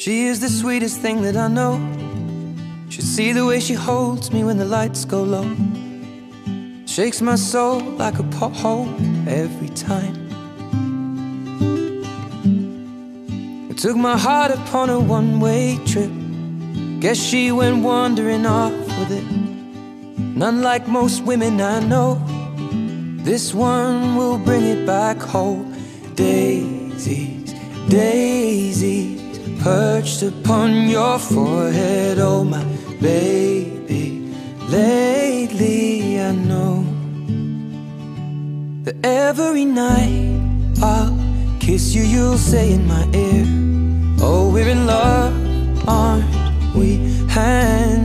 She is the sweetest thing that I know. Should see the way she holds me when the lights go low. Shakes my soul like a pothole every time. It took my heart upon a one-way trip. Guess she went wandering off with it. None like most women I know. This one will bring it back home. Daisies, daisies, perched upon your forehead. Oh my baby, lately I know that every night I'll kiss you, you'll say in my ear, oh, we're in love, aren't we? Hands